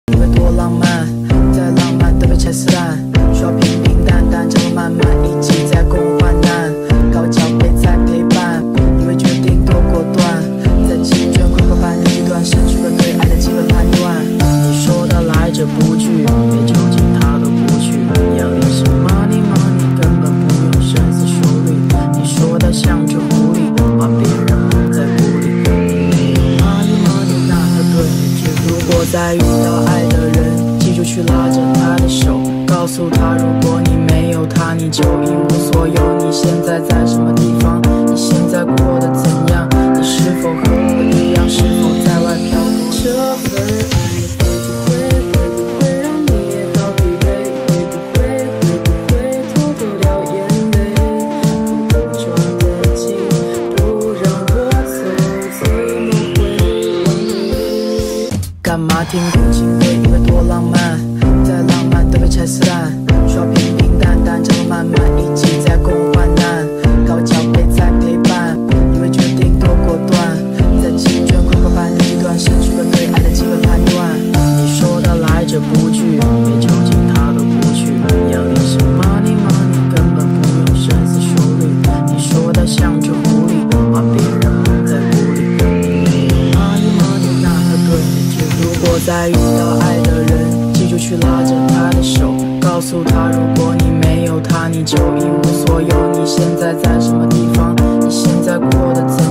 因为多浪漫，再浪漫都被拆撕烂，需要平平淡淡，这么慢慢一起在共患难，高脚杯在陪伴，因为决定多果断，在弃权快过半日一段，失去了对爱的基本判断。你说的来者不拒，没交集他都不去，眼里是 money money， 根本不用深思熟虑。你说的像只狐狸，把别人蒙在鼓里。money money， 那他对你只如果再遇到爱的人，记住去拉着他的手，告诉他如果你没有他，你就一无所有。你现在在什么地方？你现在过得怎样？你是否和我一样？是否在外漂泊？这份爱会不会让你也好疲惫？会不会偷偷掉眼泪？不装的紧，不让我走，怎么会忘你？干嘛听共情被？因为多浪漫，再浪漫都被拆撕烂，需要平平淡淡，这么慢慢一起在共患难，高脚杯在陪伴，因为决定多果断，在弃权快过半日一段，失去了对爱的基本判断。你说的来者不拒，没交集他都不去，眼里是 money money， 根本不用深思熟虑。你说的像只狐狸，把别人蒙在鼓里。money money， 那他对你只如果再遇到爱的人，记住去拉着他的手，告诉他如果你没有他，你就一无所有。你现在在什么地方？你现在过得怎